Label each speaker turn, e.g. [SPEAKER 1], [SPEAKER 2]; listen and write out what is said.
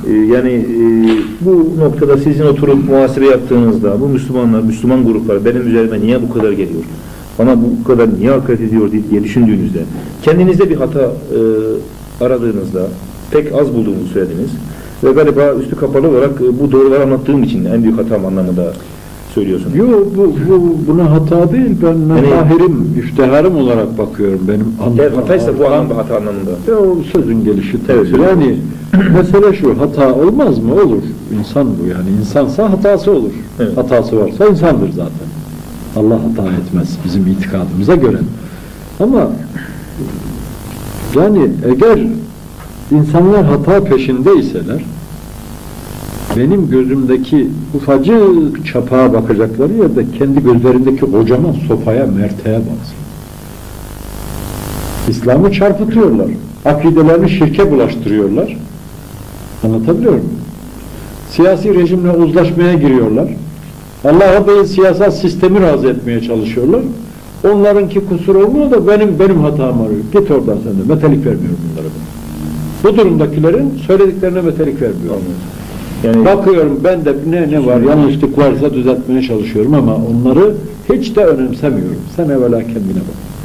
[SPEAKER 1] Bu noktada sizin oturup muhasebe yaptığınızda bu Müslümanlar, Müslüman gruplar benim üzerime niye bu kadar geliyor? Bana bu kadar niye hakaret ediyor diye düşündüğünüzde, kendinizde bir hata aradığınızda pek az bulduğunuzu söylediniz. Ve galiba üstü kapalı olarak bu doğruları anlattığım için en büyük hatam anlamında söylüyorsunuz.
[SPEAKER 2] Yok, buna hata değil. Ben mefahirim, iftiharım olarak bakıyorum benim anlamda.
[SPEAKER 1] Eğer hataysa bu anlamda hata anlamında.
[SPEAKER 2] O sözün gelişi.
[SPEAKER 1] Evet,
[SPEAKER 2] yani mesele şu, hata olmaz mı? Olur. İnsan bu yani. İnsansa hatası olur.
[SPEAKER 1] Evet.
[SPEAKER 2] Hatası varsa insandır zaten. Allah hata etmez bizim itikadımıza göre. Ama yani eğer insanlar hata peşindeyseler, benim gözümdeki ufacık çapağa bakacakları yerde kendi gözlerindeki kocaman sopaya, merteğe baksın. İslam'ı çarpıtıyorlar. Akidelerini şirke bulaştırıyorlar. Anlatabiliyor muyum? Siyasi rejimle uzlaşmaya giriyorlar. Allah'a değil siyasal sistemi razı etmeye çalışıyorlar. Onlarınki kusur olmuyor da benim hatam arıyor. Git oradan sen de. Metelik vermiyorum bunlara. Bu durumdakilerin söylediklerine metelik vermiyorum. Yani bakıyorum ben de ne var, yanlışlık varsa düzeltmeye çalışıyorum ama onları hiç de önemsemiyorum. Sen evvela kendine bak.